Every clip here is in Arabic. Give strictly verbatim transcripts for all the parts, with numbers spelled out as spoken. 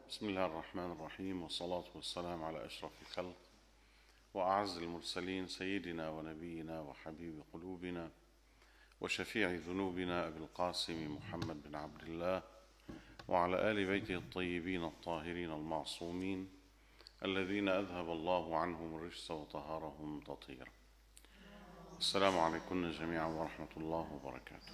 بسم الله الرحمن الرحيم، والصلاة والسلام على أشرف الخلق وأعز المرسلين، سيدنا ونبينا وحبيب قلوبنا وشفيع ذنوبنا أبي القاسم محمد بن عبد الله وعلى آل بيته الطيبين الطاهرين المعصومين الذين أذهب الله عنهم الرجس وطهرهم تطهيرا. السلام عليكم جميعا ورحمة الله وبركاته.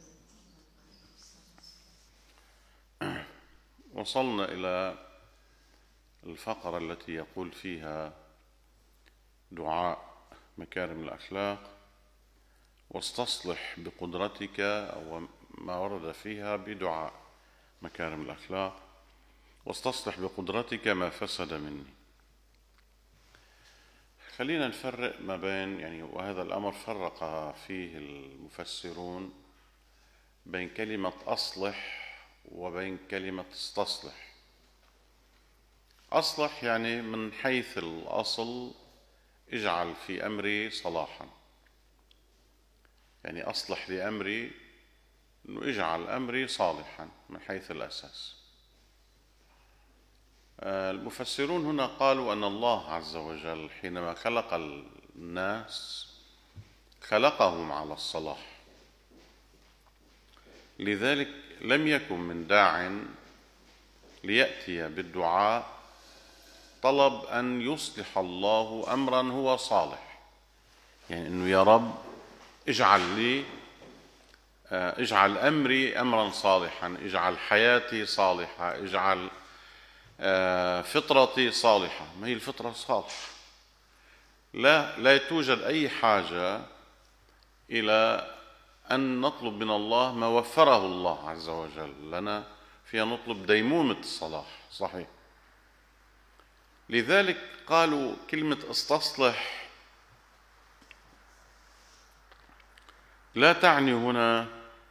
وصلنا إلى الفقرة التي يقول فيها دعاء مكارم الأخلاق، واستصلح بقدرتك، أو ما ورد فيها بدعاء مكارم الأخلاق، واستصلح بقدرتك ما فسد مني. خلينا نفرق ما بين، يعني وهذا الأمر فرق فيه المفسرون بين كلمة أصلح وبين كلمة استصلح. أصلح يعني من حيث الأصل اجعل في أمري صلاحا، يعني أصلح لأمري أنه اجعل أمري صالحا من حيث الأساس. المفسرون هنا قالوا أن الله عز وجل حينما خلق الناس خلقهم على الصلاح، لذلك لم يكن من داع ليأتي بالدعاء طلب أن يصلح الله أمرا هو صالح، يعني أنه يا رب اجعل لي اجعل أمري أمرا صالحا، اجعل حياتي صالحة، اجعل فطرتي صالحة. ما هي الفطرة صالحة؟ لا لا توجد أي حاجة إلى أن نطلب من الله ما وفره الله عز وجل لنا، فيها نطلب ديمومة الصلاح. صحيح. لذلك قالوا كلمة استصلح لا تعني هنا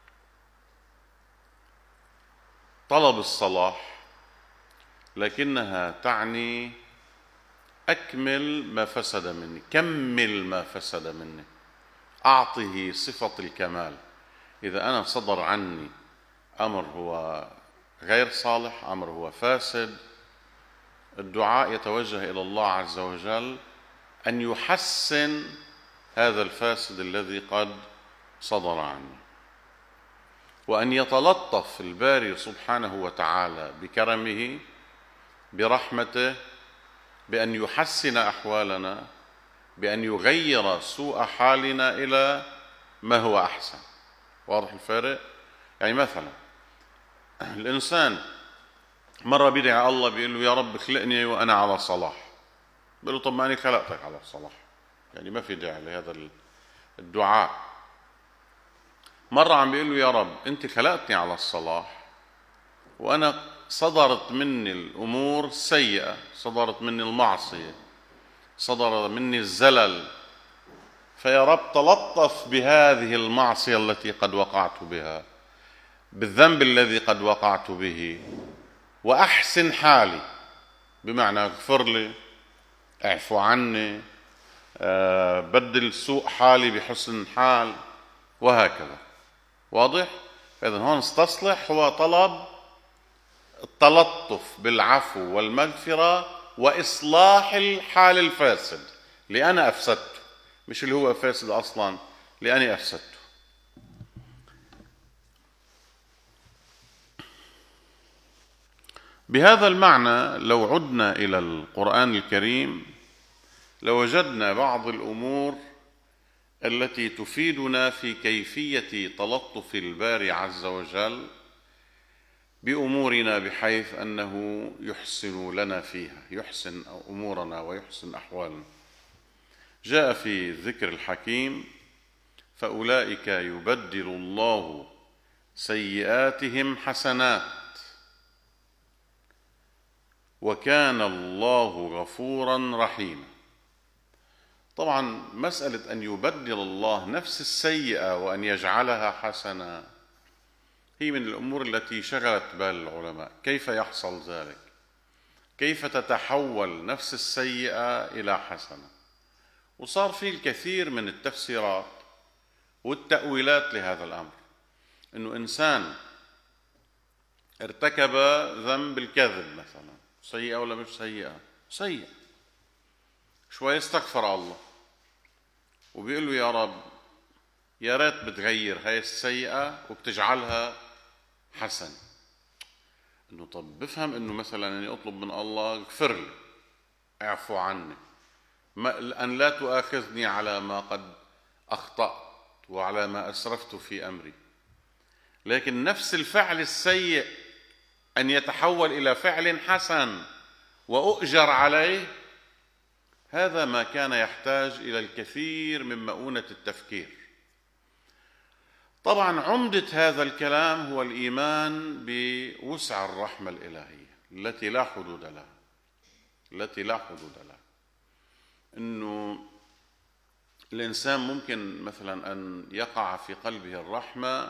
طلب الصلاح، لكنها تعني أكمل ما فسد مني، كمل ما فسد مني، أعطه صفة الكمال. إذا أنا صدر عني أمر هو غير صالح، أمر هو فاسد، الدعاء يتوجه إلى الله عز وجل أن يحسن هذا الفاسد الذي قد صدر عني، وأن يتلطف الباري سبحانه وتعالى بكرمه برحمته بأن يحسن أحوالنا، بأن يغير سوء حالنا إلى ما هو أحسن. واضح الفارق؟ يعني مثلا الإنسان مرة بيدعي الله بيقول له يا رب خلقني وأنا على صلاح، بيقول له طب ما أنا خلقتك على الصلاح، يعني ما في داعي لهذا الدعاء. مرة عم بيقول له يا رب أنت خلقتني على الصلاح وأنا صدرت مني الأمور السيئة، صدرت مني المعصية، صدر مني الزلل، فيا رب تلطف بهذه المعصية التي قد وقعت بها، بالذنب الذي قد وقعت به، وأحسن حالي، بمعنى اغفر لي، اعفو عني، أه بدل سوء حالي بحسن حال، وهكذا. واضح؟ فإذا هون استصلح هو طلب التلطف بالعفو والمغفرة وإصلاح الحال الفاسد اللي أنا أفسدته، مش اللي هو فاسد أصلا، لأني أفسدته. بهذا المعنى لو عدنا إلى القرآن الكريم لوجدنا بعض الأمور التي تفيدنا في كيفية تلطف الباري عز وجل بأمورنا، بحيث أنه يحسن لنا فيها، يحسن أمورنا ويحسن أحوالنا. جاء في ذكر الحكيم فأولئك يبدل الله سيئاتهم حسنات وكان الله غفورا رحيما. طبعا مسألة أن يبدل الله نفس السيئة وأن يجعلها حسنة هي من الأمور التي شغلت بال العلماء. كيف يحصل ذلك؟ كيف تتحول نفس السيئة إلى حسنة؟ وصار في الكثير من التفسيرات والتأويلات لهذا الأمر، إنه إنسان ارتكب ذنب الكذب مثلا، سيئة ولا مش سيئة؟ سيئة. شوي استغفر الله وبيقول له يا رب يا ريت بتغير هاي السيئة وبتجعلها حسنة. انه طب بفهم انه مثلا اني اطلب من الله اغفر لي، اعفو عني، ان لا تؤاخذني على ما قد اخطأت وعلى ما اسرفت في امري. لكن نفس الفعل السيء ان يتحول الى فعل حسن واؤجر عليه، هذا ما كان يحتاج الى الكثير من مؤونة التفكير. طبعا عمدة هذا الكلام هو الإيمان بوسع الرحمة الإلهية التي لا حدود لها، التي لا حدود لها. إنه الإنسان ممكن مثلا أن يقع في قلبه الرحمة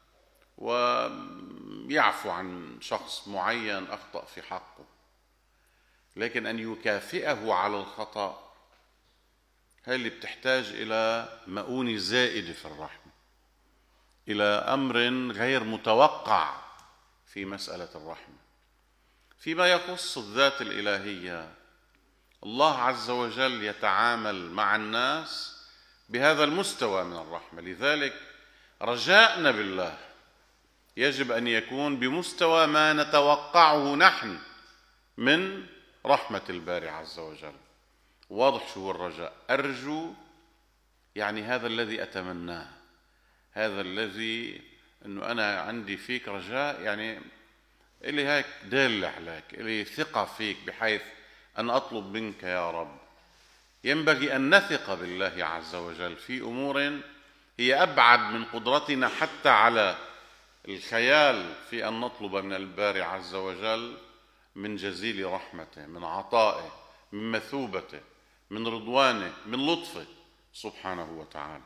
ويعفو عن شخص معين أخطأ في حقه، لكن أن يكافئه على الخطأ هي اللي بتحتاج إلى مؤونة زائدة في الرحمة، إلى أمر غير متوقع في مسألة الرحمة. فيما يخص الذات الإلهية، الله عز وجل يتعامل مع الناس بهذا المستوى من الرحمة، لذلك رجاءنا بالله يجب أن يكون بمستوى ما نتوقعه نحن من رحمة الباري عز وجل. واضح شو الرجاء؟ أرجو يعني هذا الذي أتمناه، هذا الذي أنه أنا عندي فيك رجاء، يعني إلي هيك دل عليك، إلي ثقة فيك، بحيث أن أطلب منك يا رب. ينبغي أن نثق بالله عز وجل في أمور هي أبعد من قدرتنا حتى على الخيال في أن نطلب من الباري عز وجل من جزيل رحمته، من عطائه، من مثوبته، من رضوانه، من لطفه سبحانه وتعالى.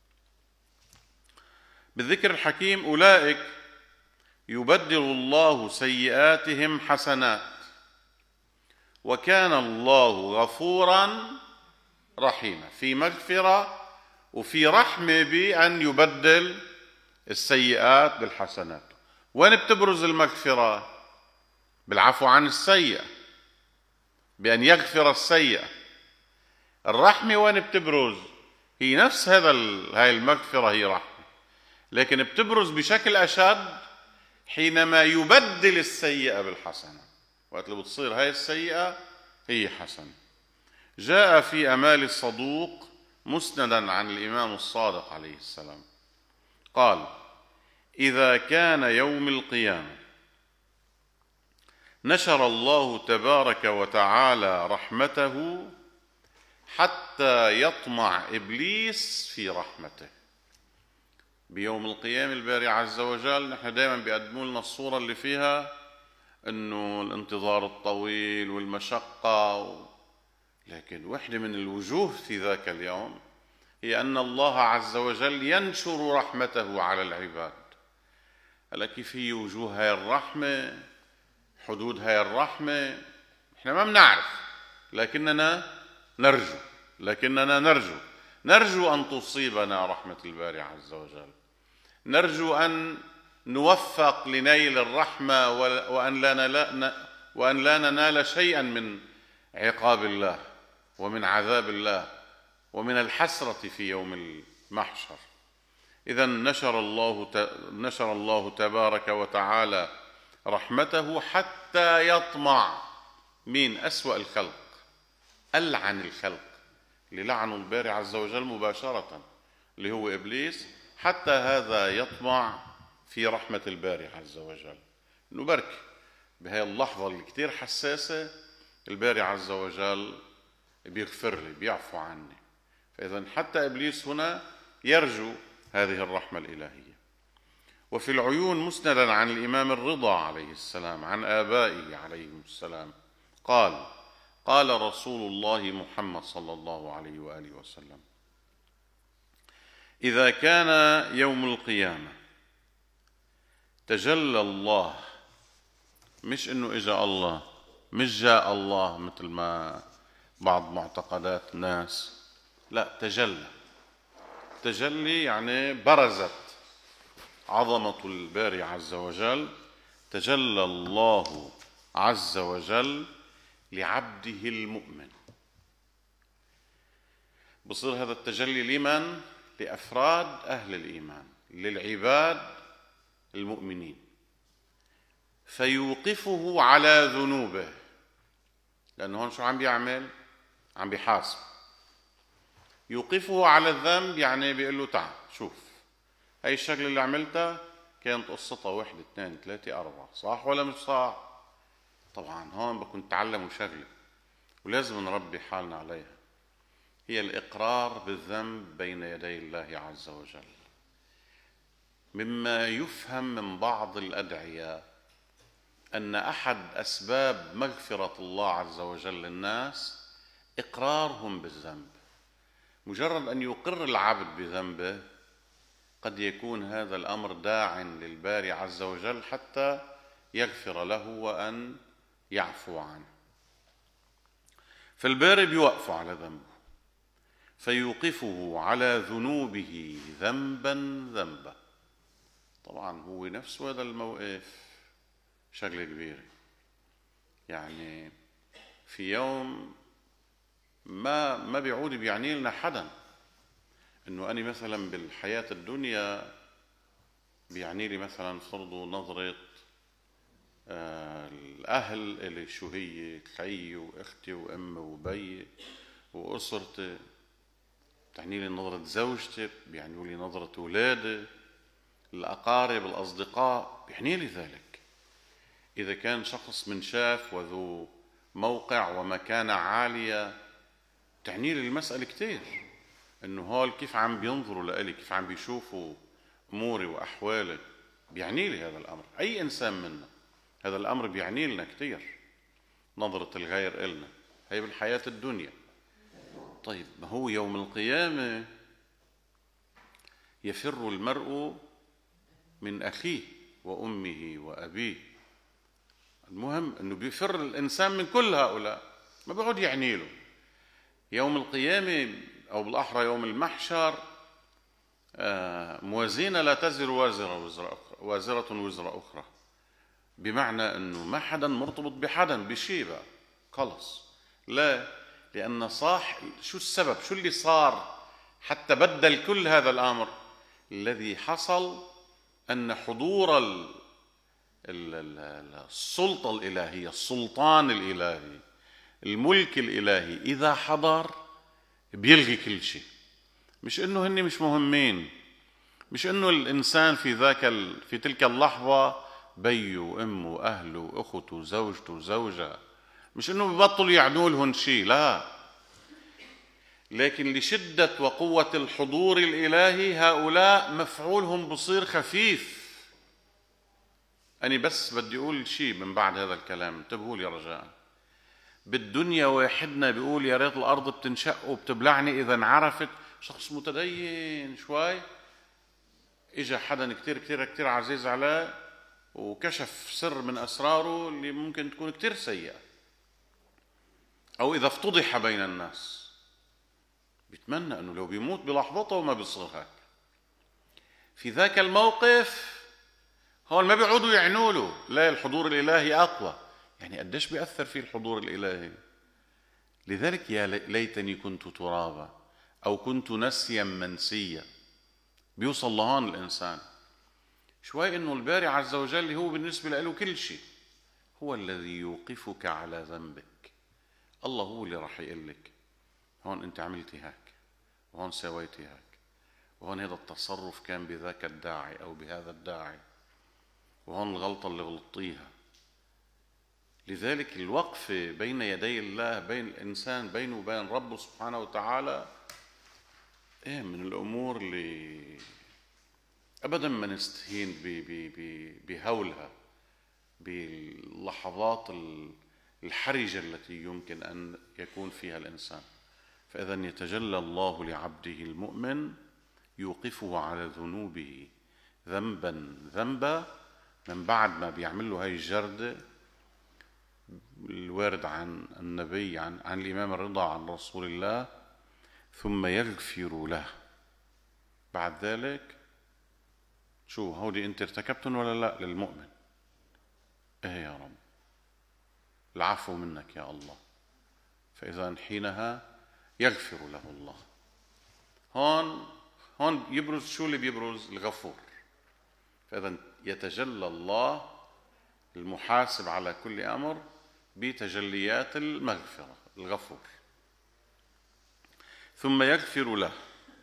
بالذكر الحكيم أولئك يبدل الله سيئاتهم حسنات وكان الله غفورا رحيما. في مغفرة وفي رحمة بأن يبدل السيئات بالحسنات. وين بتبرز المغفرة؟ بالعفو عن السيئة، بأن يغفر السيئة. الرحمة وين بتبرز؟ هي نفس هذا هاي المغفرة هي رحمة، لكن بتبرز بشكل أشد حينما يبدل السيئة بالحسنة، وقت اللي بتصير هاي السيئة هي حسنة. جاء في أمال الصدوق مسندا عن الإمام الصادق عليه السلام قال: إذا كان يوم القيامة نشر الله تبارك وتعالى رحمته حتى يطمع إبليس في رحمته. بيوم القيامة الباري عز وجل نحن دائما بيقدموا لنا الصورة اللي فيها انه الانتظار الطويل والمشقة و... لكن واحدة من الوجوه في ذاك اليوم هي أن الله عز وجل ينشر رحمته على العباد. هلا كيف هي وجوه هاي الرحمة، حدود هاي الرحمة، احنا ما بنعرف، لكننا نرجو لكننا نرجو نرجو أن تصيبنا رحمة الباري عز وجل، نرجو أن نوفق لنيل الرحمة وأن لا ننال وأن لا ننال شيئا من عقاب الله ومن عذاب الله ومن الحسرة في يوم المحشر. إذا نشر الله نشر الله تبارك وتعالى رحمته حتى يطمع مين؟ أسوأ الخلق، ألعن الخلق اللي لعنوا الباري عز وجل مباشرة اللي هو إبليس، حتى هذا يطمع في رحمة الباري عز وجل. إنه بركي بهاي اللحظة اللي كتير حساسة الباري عز وجل بيغفر لي، بيعفو عني. فإذا حتى إبليس هنا يرجو هذه الرحمة الإلهية. وفي العيون مسندا عن الإمام الرضا عليه السلام عن آبائه عليهم السلام قال: قال رسول الله محمد صلى الله عليه وآله وسلم: إذا كان يوم القيامة تجلى الله، مش إنه إجا الله، مش جاء الله مثل ما بعض معتقدات الناس، لا، تجلى. تجلي يعني برزت عظمة الباري عز وجل تجلى الله عز وجل لعبده المؤمن. بصير هذا التجلي لمن؟ لأفراد أهل الإيمان، للعباد المؤمنين، فيوقفه على ذنوبه. لأنه هون شو عم بيعمل؟ عم بيحاسب. يوقفه على الذنب يعني بيقول له تعال شوف هاي الشغلة اللي عملتها كانت قصتها واحد اثنين ثلاثة أربعة، صح ولا مش صح؟ طبعا هون بكون تعلموا شغلة ولازم نربي حالنا عليها، هي الإقرار بالذنب بين يدي الله عز وجل. مما يفهم من بعض الأدعياء أن أحد أسباب مغفرة الله عز وجل للناس إقرارهم بالذنب. مجرد أن يقر العبد بذنبه قد يكون هذا الأمر داع للباري عز وجل حتى يغفر له وأن يعفو عنه. فالباري بيوقفه على ذنبه، فيوقفه على ذنوبه ذنبا ذنبا. طبعا هو نفس هذا الموقف شغلة كبيرة. يعني في يوم ما ما بيعود بيعني لنا حدا انه انا مثلا بالحياة الدنيا بيعني لي مثلا فرضوا نظرة آه الاهل اللي شو هي خيي واختي وامي وبي واسرتي، بتعني لي نظرة زوجتي، بيعنوا لي نظرة اولادي، الاقارب الاصدقاء بيعني لي ذلك. إذا كان شخص من شاف وذو موقع ومكانة عالية تعني لي المسألة كتير، إنه هول كيف عم بينظروا لإلي، كيف عم بيشوفوا أموري وأحوالي، بيعني لي هذا الأمر. أي إنسان منا هذا الأمر بيعني لنا كتير، نظرة الغير إلنا هي بالحياة الدنيا. طيب ما هو يوم القيامة يفر المرء من أخيه وأمه وأبيه. المهم انه بيفر الانسان من كل هؤلاء، ما بيقعد يعني له. يوم القيامه او بالاحرى يوم المحشر موازينه لا تزر وازره وزر اخرى وازره وزر اخرى، بمعنى انه ما حدا مرتبط بحدا بشيء بقى خلص. لا، لان صاح شو السبب؟ شو اللي صار حتى بدل كل هذا الامر؟ الذي حصل ان حضور ال السلطة الإلهية، السلطان الإلهي، الملك الإلهي إذا حضر بيلغي كل شيء. مش إنه هني مش مهمين، مش إنه الإنسان في ذاك في تلك اللحظة بيه وأمه وأهله وأخته وزوجته وزوجها، مش إنه ببطلوا يعنوا لهم شيء، لا، لكن لشدة وقوة الحضور الإلهي هؤلاء مفعولهم بصير خفيف. أنا بس بدي أقول شيء من بعد هذا الكلام، انتبهوا لي رجاء. بالدنيا واحدنا بيقول يا ريت الأرض بتنشق وبتبلعني إذا انعرفت. شخص متدين شوي إجا حدا كتير كتير كتير عزيز عليه وكشف سر من أسراره اللي ممكن تكون كتير سيئة، أو إذا افتضح بين الناس بيتمنى أنه لو بيموت بلحظته وما بيصير هيك. في ذاك الموقف هون ما بيعودوا يعنوا له، لا، الحضور الإلهي أقوى. يعني قديش بيأثر فيه الحضور الإلهي. لذلك يا ليتني كنت ترابا أو كنت نسيا منسيا. بيوصل لهون الإنسان شوي إنه الباري عز وجل هو بالنسبة له كل شيء، هو الذي يوقفك على ذنبك. الله هو اللي راح يقول لك هون أنت عملتي هيك وهون سويتي هيك وهون هذا التصرف كان بذاك الداعي أو بهذا الداعي وهون الغلطة اللي غلطيها. لذلك الوقفة بين يدي الله، بين الإنسان بينه وبين ربه سبحانه وتعالى، إيه من الأمور اللي أبدا ما نستهين بهولها، باللحظات الحرجة التي يمكن أن يكون فيها الإنسان. فإذا يتجلى الله لعبده المؤمن يوقفه على ذنوبه ذنبا ذنبا من بعد ما بيعمل له هاي الجردة الوارد عن النبي عن, عن الإمام الرضا عن رسول الله، ثم يغفر له. بعد ذلك شو هودي انت ارتكبتن ولا لا للمؤمن؟ ايه يا رب، العفو منك يا الله. فإذا حينها يغفر له الله. هون هون يبرز شو اللي بيبرز؟ الغفور. فإذا يتجلى الله المحاسب على كل أمر بتجليات المغفرة، الغفور. ثم يغفر له،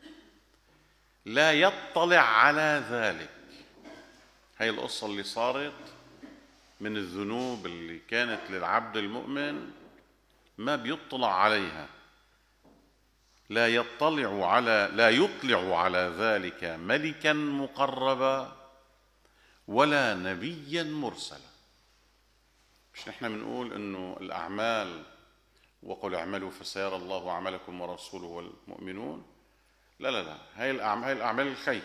لا يطلع على ذلك. هي القصة اللي صارت من الذنوب اللي كانت للعبد المؤمن ما بيطلع عليها. لا يطلع على لا يطلع على ذلك ملكا مقربا ولا نبيا مرسلا. مش نحن بنقول انه الاعمال وقل اعملوا فسيرى الله عملكم ورسوله والمؤمنون؟ لا لا لا، هاي الاعمال هاي الاعمال الخير.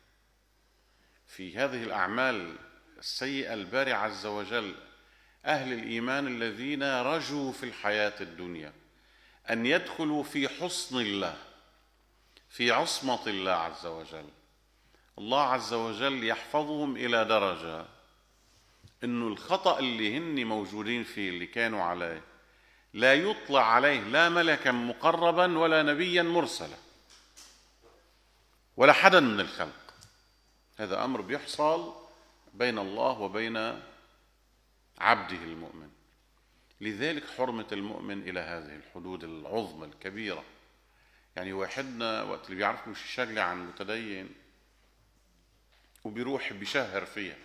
في هذه الاعمال السيئة الباري عز وجل أهل الإيمان الذين رجوا في الحياة الدنيا أن يدخلوا في حصن الله، في عصمة الله عز وجل. الله عز وجل يحفظهم إلى درجة إنه الخطأ اللي هن موجودين فيه اللي كانوا عليه لا يطلع عليه لا ملكا مقربا ولا نبيا مرسلا ولا حدا من الخلق. هذا أمر بيحصل بين الله وبين عبده المؤمن. لذلك حرمة المؤمن إلى هذه الحدود العظمى الكبيرة. يعني واحدنا وقت اللي بيعرف مش شغلة عن متدين وبيروح بيشهر فيها،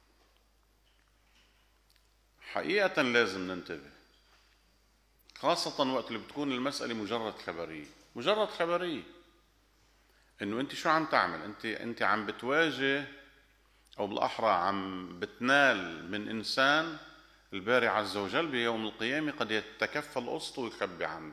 حقيقة لازم ننتبه، خاصة وقت اللي بتكون المسألة مجرد خبرية. مجرد خبرية إنه أنت شو عم تعمل؟ أنت أنت عم بتواجه أو بالأحرى عم بتنال من إنسان الباري عز وجل بيوم القيامة قد يتكفل قسطه ويخبي عنه.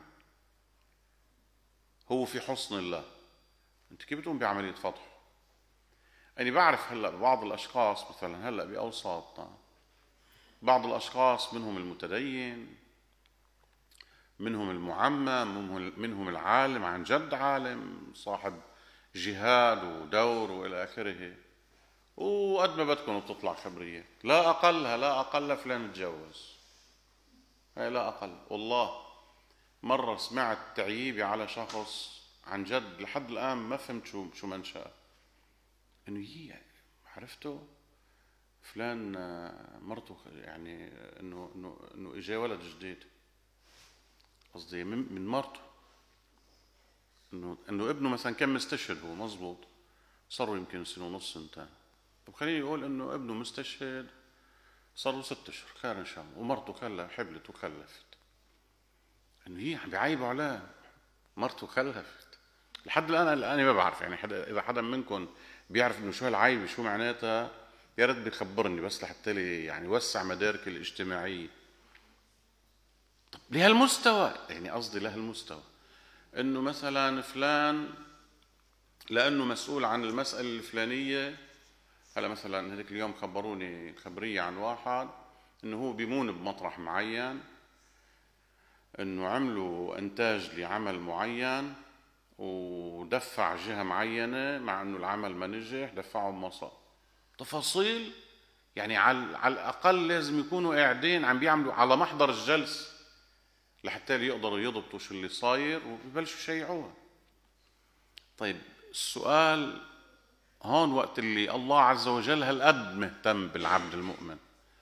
هو في حصن الله، أنت كيف بتقوم بعملية فضحه؟ أنا بعرف هلأ بعض الأشخاص مثلا هلأ بأوساطنا، بعض الأشخاص منهم المتدين، منهم المعمم، منهم العالم عن جد عالم صاحب جهاد ودور وإلى آخره، وقد ما بدكم بتطلع خبرية لا أقلها لا أقل فلان تجوز، هي لا أقل. والله مرة سمعت تعييبي على شخص عن جد لحد الآن ما فهمت شو شو منشأ، إنه هي عرفته فلان مرته يعني إنه إنه إنه إجا ولد جديد، قصدي من, من مرته، إنه إنه ابنه مثلا كان مستشهد، هو مزبوط صاروا يمكن سنة ونص سنتين. طب خليني أقول إنه ابنه مستشهد صار له ست أشهر خير إن شاء الله، ومرته خلى حبلت وخلفت. إنه هي عم بيعيبوا عليه مرته خلفت. لحد الآن أنا ما بعرف، يعني حدا إذا حدا منكم بيعرف إنه شو هالعيبة شو معناتها يا ريت بيخبرني بس لحتى لي يعني وسع مدارك الاجتماعية. طب لهالمستوى، يعني قصدي لهالمستوى إنه مثلا فلان لأنه مسؤول عن المسألة الفلانية. هلا مثلا هذيك اليوم خبروني خبرية عن واحد إنه هو بيمون بمطرح معين، إنه عملوا إنتاج لعمل معين ودفع جهة معينة، مع إنه العمل ما نجح دفعهم مصاري. تفاصيل يعني على على الأقل لازم يكونوا قاعدين عم بيعملوا على محضر الجلسة لحتى يقدروا يضبطوا شو اللي صاير ويبلشوا يشيعوها. طيب السؤال هون وقت اللي الله عز وجل هالقد مهتم بالعبد المؤمن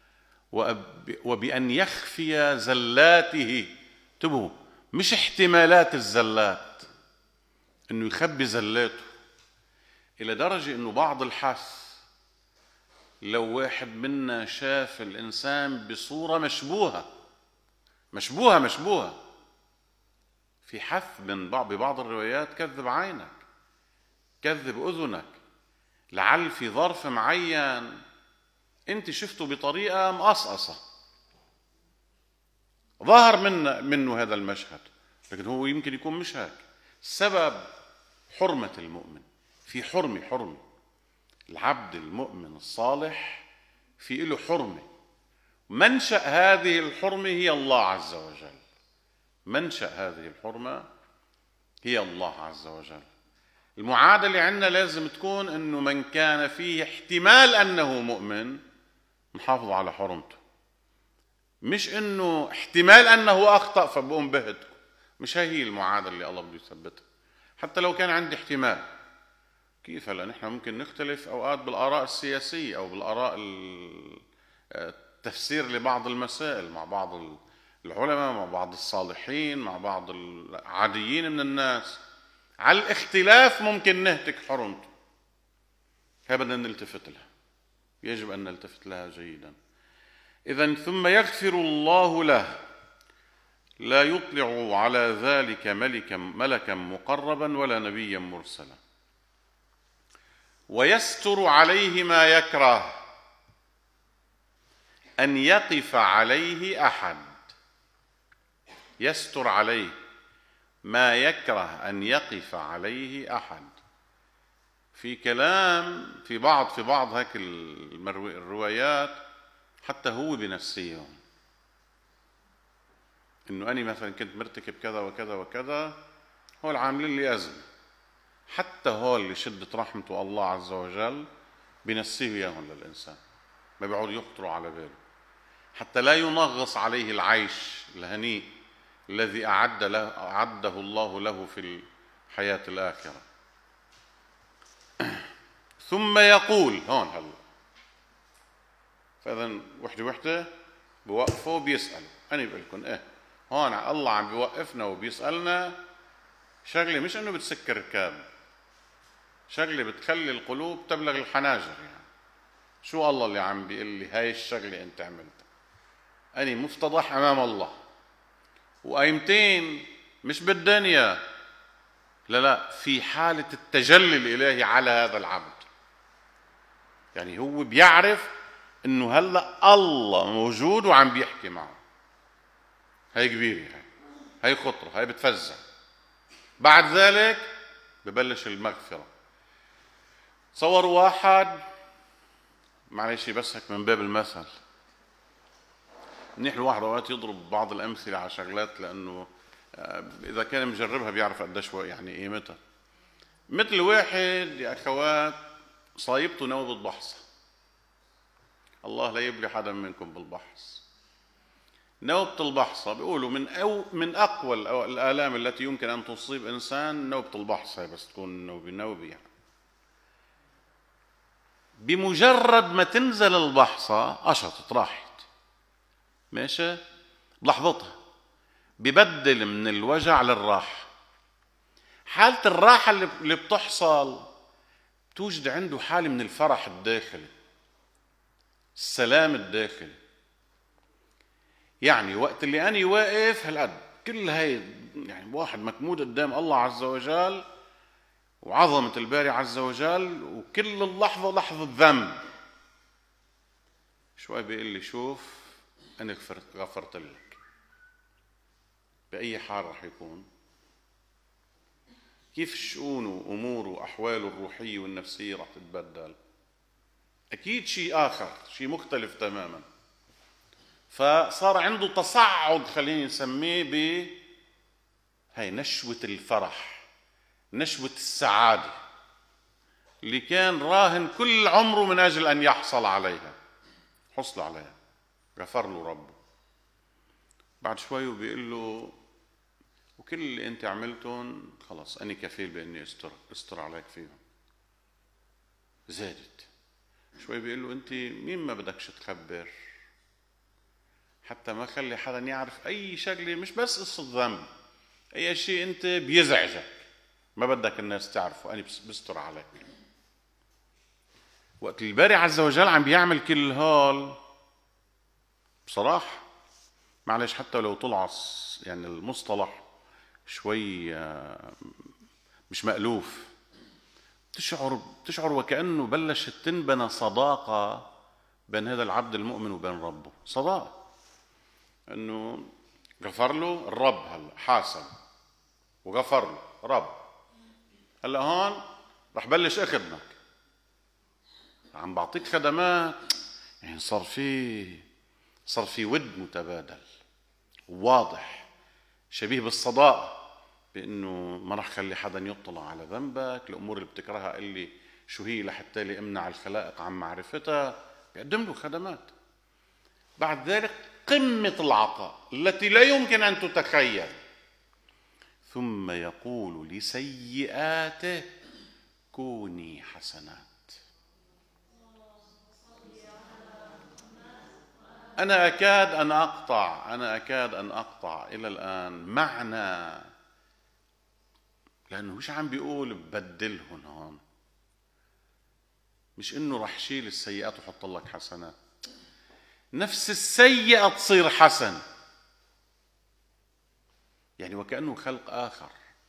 وبأن يخفي زلاته، انتبهوا مش احتمالات الزلات، انه يخبي زلاته الى درجة انه بعض الحث لو واحد منا شاف الانسان بصورة مشبوهة مشبوهة مشبوهة في حث من بعض ببعض الروايات كذب عينك كذب اذنك، لعل في ظرف معين انت شفته بطريقة مقصقصة ظهر من منه هذا المشهد، لكن هو يمكن يكون مش هيك. سبب حرمة المؤمن في حرمة حرمة العبد المؤمن الصالح في له حرمة، منشأ هذه الحرمة هي الله عز وجل، منشأ هذه الحرمة هي الله عز وجل. المعادلة عندنا لازم تكون انه من كان فيه احتمال انه مؤمن نحافظ على حرمته، مش انه احتمال انه اخطأ فبقوم بهدكم. مش هي المعادله اللي الله بده يثبتها. حتى لو كان عندي احتمال، كيف؟ هلا نحن ممكن نختلف اوقات بالاراء السياسيه او بالاراء التفسير لبعض المسائل مع بعض العلماء، مع بعض الصالحين، مع بعض العاديين من الناس. على الاختلاف ممكن نهتك حرمته، هي بدنا نلتفت لها، يجب ان نلتفت لها جيدا. إذن ثم يغفر الله له، لا يطلع على ذلك ملكا ملكا مقربا ولا نبيا مرسلا، ويستر عليه ما يكره أن يقف عليه أحد. يستر عليه ما يكره أن يقف عليه أحد. في كلام في بعض في بعض هيك الروايات حتى هو بنفسيهم انه انا مثلا كنت مرتكب كذا وكذا وكذا، هول عاملين لي ازمه، حتى هول اللي شدة رحمته الله عز وجل بنسيه اياهم للانسان، ما بيعود يخطروا على باله، حتى لا ينغص عليه العيش الهنيء الذي اعد له اعده الله له في الحياه الاخره. ثم يقول هون هلا، فاذا وحده وحده بوقفوا وبيسأل. انا بقول لكم ايه، هون الله عم بيوقفنا وبيسألنا شغله مش انه بتسكر الكاب، شغله بتخلي القلوب تبلغ الحناجر. يعني شو الله اللي عم بيقول لي هاي الشغله انت عملتها؟ اني مفتضح امام الله، وقيمتين مش بالدنيا، لا لا، في حاله التجلي الالهي على هذا العبد. يعني هو بيعرف انه هلا الله موجود وعم بيحكي معه. هي كبيره، هي هي خطره، هي بتفزع. بعد ذلك ببلش المغفره. تصوروا واحد، معلش بس هيك من باب المثل، منيح الواحد اوقات يضرب بعض الامثله على شغلات لانه اذا كان مجربها بيعرف قديش يعني قيمتها. مثل واحد يا اخوات صايبته نوبه بحصه، الله لا يبلي حدا منكم بالبحص. نوبة البحصة بيقولوا من أو من أقوى الآلام التي يمكن أن تصيب إنسان نوبة البحصة، بس تكون نوبة نوبة يعني. بمجرد ما تنزل البحصة قشطت راحت، ماشي بلحظتها، ببدل من الوجع للراحة. حالة الراحة اللي بتحصل توجد عنده حالة من الفرح الداخلي، السلام الداخلي. يعني وقت اللي أنا واقف هالقد كل هاي يعني واحد مكمود قدام الله عز وجل وعظمة الباري عز وجل، وكل اللحظة لحظة ذنب، شوي بيقول لي شوف أنا غفرت لك. بأي حال رح يكون؟ كيف شؤونه وأموره وأحواله الروحية والنفسية رح تتبدل؟ أكيد شيء آخر، شيء مختلف تماما. فصار عنده تصعد، خليني نسميه ب هاي نشوة الفرح، نشوة السعادة اللي كان راهن كل عمره من أجل أن يحصل عليها، حصل عليها، غفر له ربه. بعد شوي وبيقول له وكل اللي أنت عملتهم خلاص أنا كفيل بإني أستر أستر عليك فيهم. زادت شوي بيقول له أنت مين ما بدكش تخبر، حتى ما خلي حدا يعرف أي شغلة، مش بس قصة ذنب، أي شيء أنت بيزعجك ما بدك الناس تعرفه، أنا بستر عليك. وقت الباري عز وجل عم بيعمل كل هال بصراحة، معلش حتى لو طلع يعني المصطلح شوي مش مألوف، تشعر تشعر وكأنه بلشت تنبنى صداقة بين هذا العبد المؤمن وبين ربه. صداقة انه غفر له الرب، هلا حاسب وغفر له رب، هلا هون رح بلش اخدمك، عم بعطيك خدمات. يعني صار في صار في ود متبادل واضح، شبيه بالصداقة، بانه ما رح خلي حدا يطلع على ذنبك، الامور اللي بتكرهها قال لي شو هي لحتى لي امنع الخلائق عن معرفتها، بيقدم له خدمات. بعد ذلك قمة العطاء التي لا يمكن أن تتخيل، ثم يقول لسيئاته كوني حسنات. أنا أكاد أن أقطع أنا أكاد أن أقطع إلى الآن معنى، لأنه مش عم بيقول بدلهن هون، مش إنه رح شيل السيئات وحط لك حسنات، نفس السيئة تصير حسن، يعني وكأنه خلق آخر.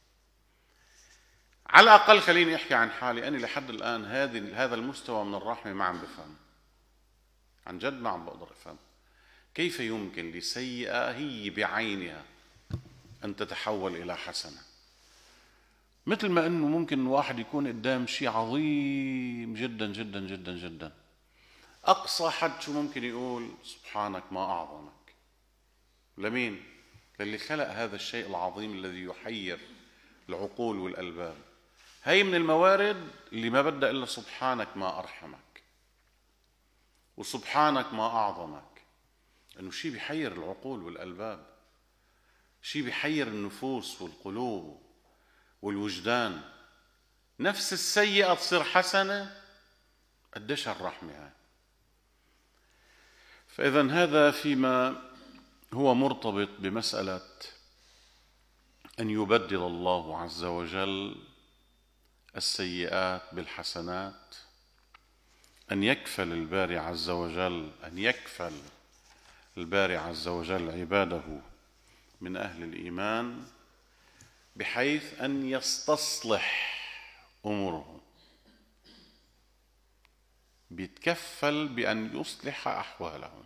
على الأقل خليني أحكي عن حالي، أنا لحد الآن هذه هذا المستوى من الرحمة ما عم بفهم، عن جد ما عم بقدر أفهم كيف يمكن لسيئة هي بعينها أن تتحول إلى حسنة. مثل ما أنه ممكن واحد يكون قدام شيء عظيم جدا جدا جدا جدا، أقصى حد شو ممكن يقول سبحانك ما أعظمك. لمين؟ للي خلق هذا الشيء العظيم الذي يحير العقول والألباب. هي من الموارد اللي ما بدها إلا سبحانك ما أرحمك وسبحانك ما أعظمك، أنه شيء بيحير العقول والألباب، شيء بيحير النفوس والقلوب والوجدان. نفس السيئة تصير حسنة، قديش الرحمة هاي. فإذا هذا فيما هو مرتبط بمسألة أن يبدل الله عز وجل السيئات بالحسنات، أن يكفل الباري عز وجل أن يكفل الباري عز وجل عباده من أهل الإيمان بحيث أن يستصلح أمورهم، بيتكفل بأن يصلح أحوالهم.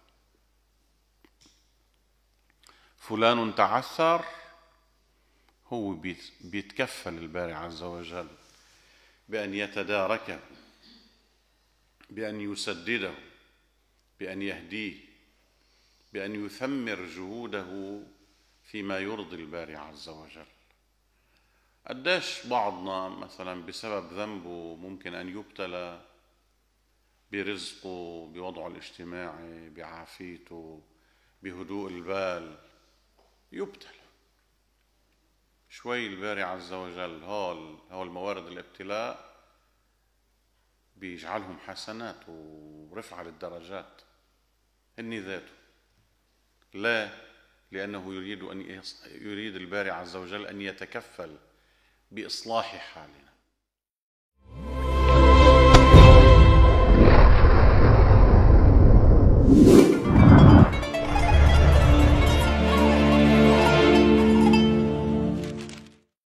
فلان تعثر، هو بيتكفل الباري عز وجل بأن يتداركه، بأن يسدده، بأن يهديه، بأن يثمر جهوده فيما يرضي الباري عز وجل. قديش بعضنا مثلا بسبب ذنبه ممكن أن يبتلى برزقه، بوضعه الاجتماعي، بعافيته، بهدوء البال، يبتلى شوي. الباري عز وجل هول هول موارد الابتلاء بيجعلهم حسنات ورفع للدرجات هني ذاته. لا، لأنه يريد أن يريد الباري عز وجل أن يتكفل بإصلاح حالنا.